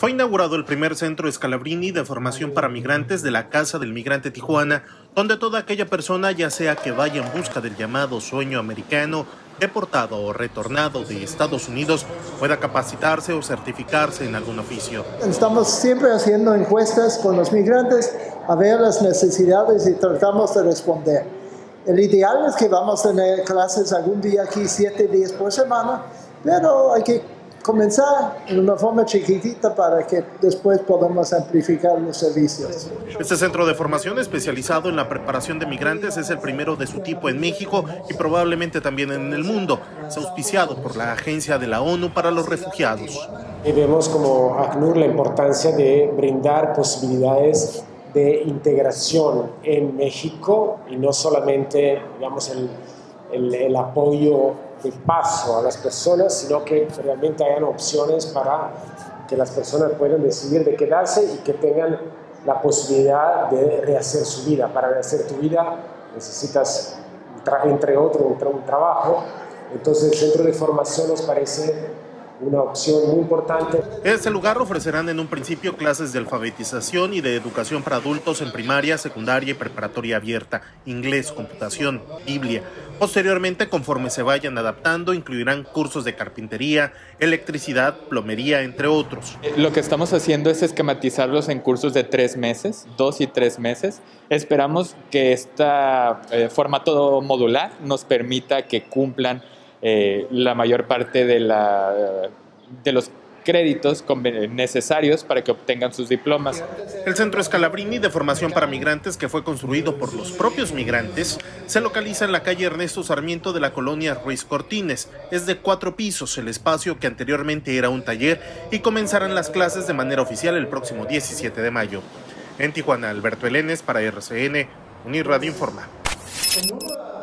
Fue inaugurado el primer centro Scalabrini de formación para migrantes de la Casa del Migrante Tijuana, donde toda aquella persona, ya sea que vaya en busca del llamado sueño americano, deportado o retornado de Estados Unidos, pueda capacitarse o certificarse en algún oficio. Estamos siempre haciendo encuestas con los migrantes a ver las necesidades y tratamos de responder. El ideal es que vamos a tener clases algún día aquí 7 días por semana, pero hay que comenzar en una forma chiquitita para que después podamos amplificar los servicios. Este centro de formación especializado en la preparación de migrantes es el primero de su tipo en México y probablemente también en el mundo. Es auspiciado por la Agencia de la ONU para los Refugiados. Y vemos como ACNUR la importancia de brindar posibilidades de integración en México y no solamente, digamos, el apoyo de paso a las personas, sino que realmente hayan opciones para que las personas puedan decidir de quedarse y que tengan la posibilidad de rehacer su vida. Para rehacer tu vida necesitas, entre otros, un trabajo. Entonces el centro de formación nos parece una opción muy importante. En este lugar ofrecerán en un principio clases de alfabetización y de educación para adultos en primaria, secundaria y preparatoria abierta, inglés, computación, Biblia. Posteriormente, conforme se vayan adaptando, incluirán cursos de carpintería, electricidad, plomería, entre otros. Lo que estamos haciendo es esquematizarlos en cursos de 3 meses, 2 y 3 meses. Esperamos que este formato modular nos permita que cumplan la mayor parte de los créditos necesarios para que obtengan sus diplomas. El centro Scalabrini de formación para migrantes, que fue construido por los propios migrantes, se localiza en la calle Ernesto Sarmiento de la colonia Ruiz Cortines. Es de 4 pisos el espacio que anteriormente era un taller y comenzarán las clases de manera oficial el próximo 17 de mayo. En Tijuana, Alberto Elenes para RCN, Unirradio Informa.